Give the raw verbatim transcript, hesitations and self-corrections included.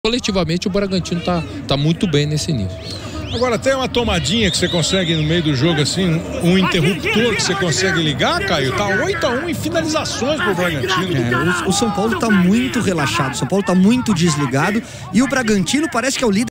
Coletivamente o Bragantino tá, tá muito bem nesse início. Agora tem uma tomadinha que você consegue no meio do jogo, assim, um interruptor que você consegue ligar, Caio. Tá oito a um em finalizações pro Bragantino. É, o, o São Paulo tá muito relaxado, o São Paulo tá muito desligado e o Bragantino parece que é o líder